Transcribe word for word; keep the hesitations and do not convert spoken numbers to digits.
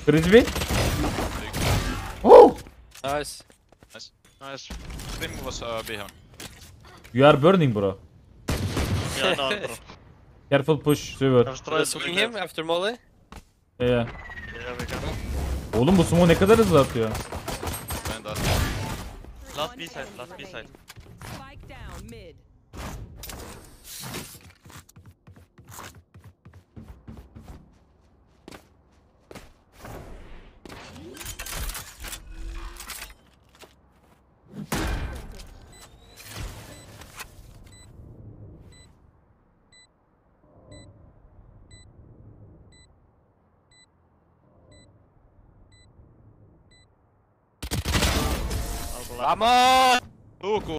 Frisbee. Oh! Nice. Nice. Nice. Stream was uh, behind. You are burning, bro. Yeah, no, bro. Careful push, Silver. I was Uh, trying to swing make him that. after Molly. Yeah. Yeah, we can. Oğlum bu sumo ne kadar hızlı atıyor. And that. Last B side, last B side. Spike down mid. I'll go left. Vamos! Luku!